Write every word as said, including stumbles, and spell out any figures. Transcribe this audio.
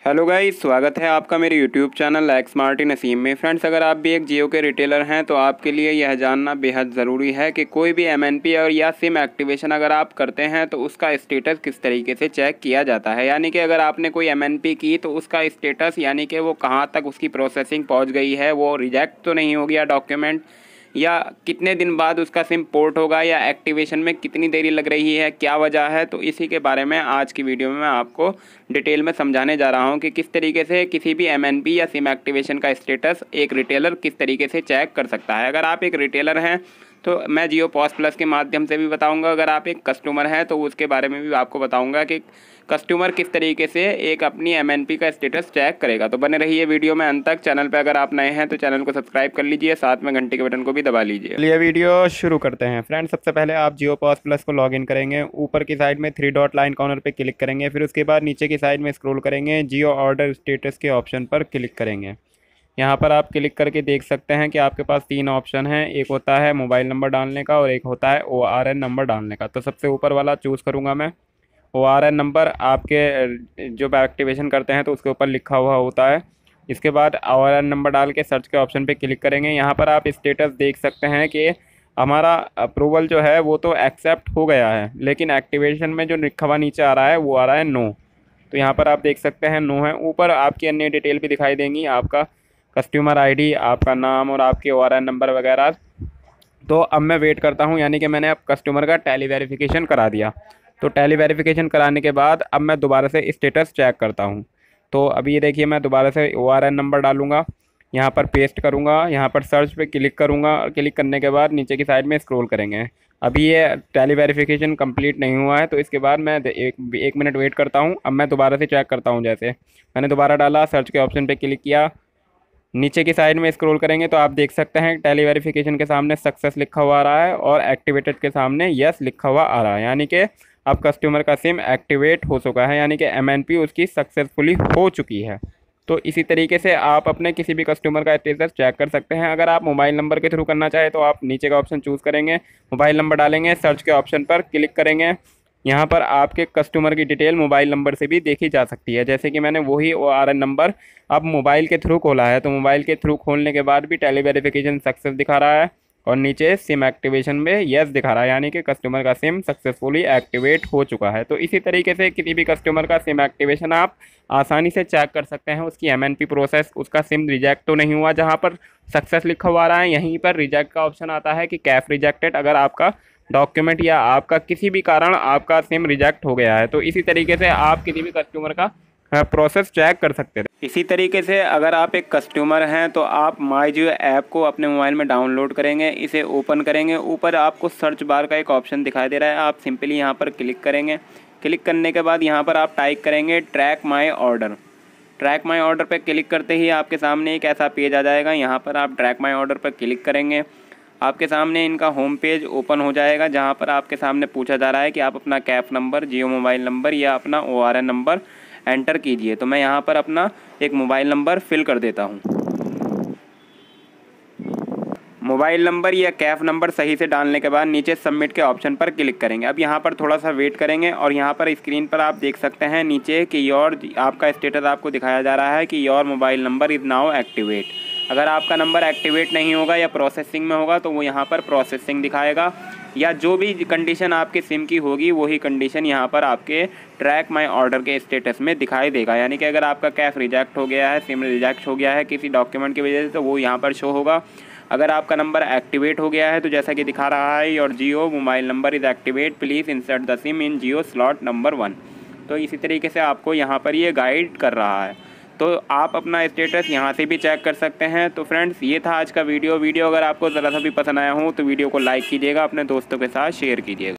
Hello guys, स्वागत है आपका मेरे YouTube channel X smarty Naseem में। फ्रेंड्स, अगर आप भी एक जियो के रिटेलर हैं तो आपके लिए यह जानना बेहद ज़रूरी है कि कोई भी एमएनपी और या सिम एक्टिवेशन अगर आप करते हैं तो उसका स्टेटस किस तरीके से चेक किया जाता है। यानी कि अगर आपने कोई एमएनपी की तो उसका स्टेटस यानी कि वो कहाँ तक उसकी प्रोसेसिंग पहुँच गई है, वो रिजेक्ट तो नहीं हो गया डॉक्यूमेंट, या कितने दिन बाद उसका सिम पोर्ट होगा, या एक्टिवेशन में कितनी देरी लग रही है, क्या वजह है। तो इसी के बारे में आज की वीडियो में मैं आपको डिटेल में समझाने जा रहा हूं कि किस तरीके से किसी भी एमएनपी या सिम एक्टिवेशन का स्टेटस एक रिटेलर किस तरीके से चेक कर सकता है। अगर आप एक रिटेलर हैं तो मैं जियो पॉस प्लस के माध्यम से भी बताऊंगा, अगर आप एक कस्टमर हैं तो उसके बारे में भी आपको बताऊंगा कि कस्टमर किस तरीके से एक अपनी एमएनपी का स्टेटस चेक करेगा। तो बने रहिए वीडियो में अंत तक। चैनल पे अगर आप नए हैं तो चैनल को सब्सक्राइब कर लीजिए, साथ में घंटे के बटन को भी दबा लीजिए। चलिए वीडियो शुरू करते हैं। फ्रेंड्स, सबसे पहले आप जियो पॉस प्लस को लॉगिन करेंगे। ऊपर की साइड में थ्री डॉट लाइन कॉर्नर पर क्लिक करेंगे, फिर उसके बाद नीचे की साइड में स्क्रोल करेंगे, जियो ऑर्डर स्टेटस के ऑप्शन पर क्लिक करेंगे। यहाँ पर आप क्लिक करके देख सकते हैं कि आपके पास तीन ऑप्शन हैं। एक होता है मोबाइल नंबर डालने का और एक होता है ओ आर एन नंबर डालने का। तो सबसे ऊपर वाला चूज़ करूँगा मैं। ओ आर एन नंबर आपके जो एक्टिवेशन करते हैं तो उसके ऊपर लिखा हुआ होता है। इसके बाद ओ आर एन नंबर डाल के सर्च के ऑप्शन पे क्लिक करेंगे। यहाँ पर आप स्टेटस देख सकते हैं कि हमारा अप्रूवल जो है वो तो एक्सेप्ट हो गया है, लेकिन एक्टिवेशन में जो लिखा हुआ नीचे आ रहा है वो आ रहा है नो। तो यहाँ पर आप देख सकते हैं नो है। ऊपर आपकी अन्य डिटेल भी दिखाई देंगी, आपका कस्टमर आईडी, आपका नाम और आपके ओ आर एन नंबर वगैरह। तो अब मैं वेट करता हूँ, यानी कि मैंने अब कस्टमर का टैली वेरिफिकेशन करा दिया। तो टैली वेरिफिकेशन कराने के बाद अब मैं दोबारा से स्टेटस चेक करता हूँ। तो अभी ये देखिए, मैं दोबारा से ओ आर एन नंबर डालूँगा, यहाँ पर पेस्ट करूँगा, यहाँ पर सर्च पे क्लिक करूँगा और क्लिक करने के बाद नीचे की साइड में स्क्रॉल करेंगे। अभी ये टैली वेरिफिकेशन कंप्लीट नहीं हुआ है, तो इसके बाद मैं एक एक मिनट वेट करता हूँ। अब मैं दोबारा से चेक करता हूँ। जैसे मैंने दोबारा डाला, सर्च के ऑप्शन पर क्लिक किया, नीचे की साइड में स्क्रॉल करेंगे तो आप देख सकते हैं टैली वेरिफिकेशन के सामने सक्सेस लिखा हुआ आ रहा है और एक्टिवेटेड के सामने यस लिखा हुआ आ रहा है। यानी कि अब कस्टमर का सिम एक्टिवेट हो चुका है, यानी कि एमएनपी उसकी सक्सेसफुली हो चुकी है। तो इसी तरीके से आप अपने किसी भी कस्टमर का स्टेटस चेक कर सकते हैं। अगर आप मोबाइल नंबर के थ्रू करना चाहें तो आप नीचे का ऑप्शन चूज़ करेंगे, मोबाइल नंबर डालेंगे, सर्च के ऑप्शन पर क्लिक करेंगे। यहाँ पर आपके कस्टमर की डिटेल मोबाइल नंबर से भी देखी जा सकती है। जैसे कि मैंने वही ओ आर एन नंबर अब मोबाइल के थ्रू खोला है, तो मोबाइल के थ्रू खोलने के बाद भी टैली वेरिफिकेशन सक्सेस दिखा रहा है और नीचे सिम एक्टिवेशन में यस दिखा रहा है, यानी कि कस्टमर का सिम सक्सेसफुली एक्टिवेट हो चुका है। तो इसी तरीके से किसी भी कस्टमर का सिम एक्टिवेशन आप आसानी से चेक कर सकते हैं। उसकी एमएनपी प्रोसेस, उसका सिम रिजेक्ट तो नहीं हुआ, जहाँ पर सक्सेस लिखा हुआ आ रहा है यहीं पर रिजेक्ट का ऑप्शन आता है कि कैफ रिजेक्टेड, अगर आपका डॉक्यूमेंट या आपका किसी भी कारण आपका सिम रिजेक्ट हो गया है। तो इसी तरीके से आप किसी भी कस्टमर का प्रोसेस चेक कर सकते हैं। इसी तरीके से अगर आप एक कस्टमर हैं तो आप माई जियो ऐप को अपने मोबाइल में डाउनलोड करेंगे, इसे ओपन करेंगे। ऊपर आपको सर्च बार का एक ऑप्शन दिखाई दे रहा है, आप सिंपली यहाँ पर क्लिक करेंगे। क्लिक करने के बाद यहाँ पर आप टाइप करेंगे track my order. Track my order पर क्लिक करते ही आपके सामने एक ऐसा पेज आ जाएगा। यहाँ पर आप ट्रैक माई ऑर्डर पर क्लिक करेंगे, आपके सामने इनका होम पेज ओपन हो जाएगा, जहां पर आपके सामने पूछा जा रहा है कि आप अपना CAF number, Jio mobile number या अपना O R N number enter कीजिए। तो मैं यहां पर अपना एक मोबाइल नंबर फिल कर देता हूं। मोबाइल नंबर या कैफ नंबर सही से डालने के बाद नीचे सबमिट के ऑप्शन पर क्लिक करेंगे। अब यहाँ पर थोड़ा सा वेट करेंगे और यहाँ पर स्क्रीन पर आप देख सकते हैं नीचे कि योर, आपका स्टेटस आपको दिखाया जा रहा है कि your mobile number is now activate. अगर आपका नंबर एक्टिवेट नहीं होगा या प्रोसेसिंग में होगा तो वो यहाँ पर प्रोसेसिंग दिखाएगा, या जो भी कंडीशन आपके सिम की होगी वही कंडीशन यहाँ पर आपके ट्रैक माई ऑर्डर के स्टेटस में दिखाई देगा। यानी कि अगर आपका कैफ रिजेक्ट हो गया है, सिम रिजेक्ट हो गया है किसी डॉक्यूमेंट की वजह से, तो वो यहाँ पर शो होगा। अगर आपका नंबर एक्टिवेट हो गया है तो जैसा कि दिखा रहा है your Jio mobile number is activate, please insert the sim in Jio slot number one. तो इसी तरीके से आपको यहाँ पर ये गाइड कर रहा है। तो आप अपना स्टेटस यहाँ से भी चेक कर सकते हैं। तो फ्रेंड्स, ये था आज का वीडियो वीडियो अगर आपको ज़रा सा भी पसंद आया हो तो वीडियो को लाइक कीजिएगा, अपने दोस्तों के साथ शेयर कीजिएगा।